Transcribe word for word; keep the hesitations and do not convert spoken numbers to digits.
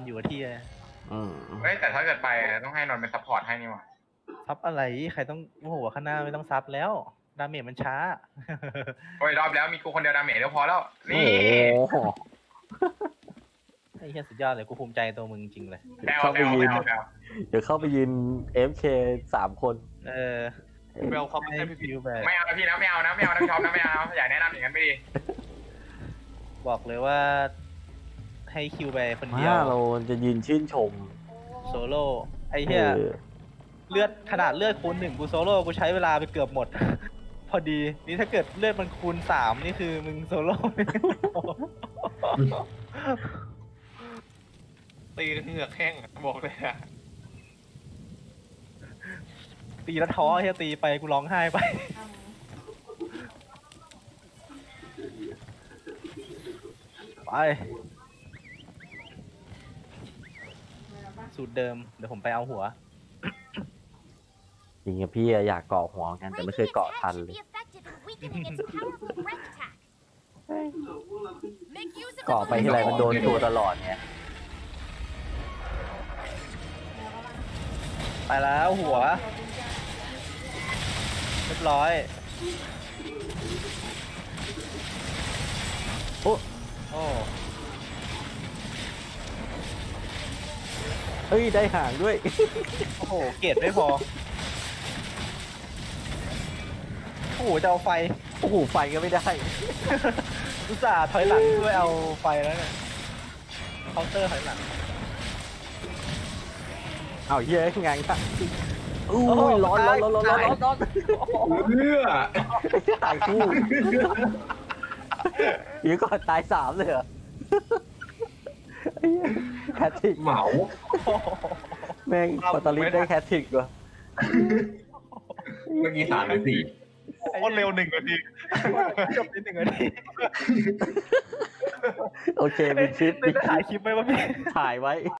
อยู่กับที่เลยอืมเฮ้ยแต่ถ้าเกิดไปต้องให้นนท์เป็นซัพพอร์ตให้นี่หว่าซับอะไรใครต้องโอ้โหข้างหน้าไม่ต้องซับแล้วดาเมจมันช้าโอ้ยรอบแล้วมีกูคนเดียวดาเมจเดียวพอแล้วนี่โอ้โหไอ้เหี้ยสุดยอดเลยกูภูมิใจตัวมึงจริงเลยแปลวเข้าแปไปลวยืนแปลวแปลวเดี๋ยวเข้าไปยืน เอฟ เค สามคนเออไปเอาความให้ให้พี่ฟิวแบบไม่เอานะพี่นะไม่เอานะไม่เอานะพี่ชอบนะไม่เอาอย่าแนะนำอย่างนั้นไม่ดีบอกเลยว่า ให้คิวไปคนเดียวว่าเราจะยืนชื่นชมโซโล่ไอ้เหี้ยเออเลือดขนาดเลือดคูณหนึ่งกูโซโล่กูใช้เวลาไปเกือบหมด พอดีนี่ถ้าเกิดเลือดมันคูณสามนี่คือมึงโซโล่ตีเหงือกแห้งบอกเลยอะตีแล้วท้อเฮียตีไปกูร้องไห้ไป ไป สูตรเดิมเดี๋ยวผมไปเอาหัวจริงๆพี่อยากเกาะหัวกันแต่ไม่เคยเกาะทันเลย เกาะไปที่ไรมันโดนตัวตลอดไงไปแล้วหัวเรียบร้อยโอ้โอ้เฮ้ยได้ห่างด้วยโอ้โหเกรดไม่พอโอ้โหจะเอาไฟโอ้โหไฟก็ไม่ได้อุตส่าห์ถอยหลังด้วยเอาไฟแล้วเนี่ยเคาน์เตอร์ถอยหลังเอาเยอะไงครับอู้ยร้อนร้อนร้อนร้อนร้อนร้อนเพื่อตายคู่เดี๋ยวก่อนตายสามเลยเหรอแคทริกเหมาแม่งพอตอลิสได้แคทริกว่ะเมื่อกี้สามหรือสี่โคตรเร็วหนึ่งนาทีจบนิดหนึ่งนาทีโอเคมีคลิปได้ถ่ายคลิปไหมวะพี่ถ่ายไว้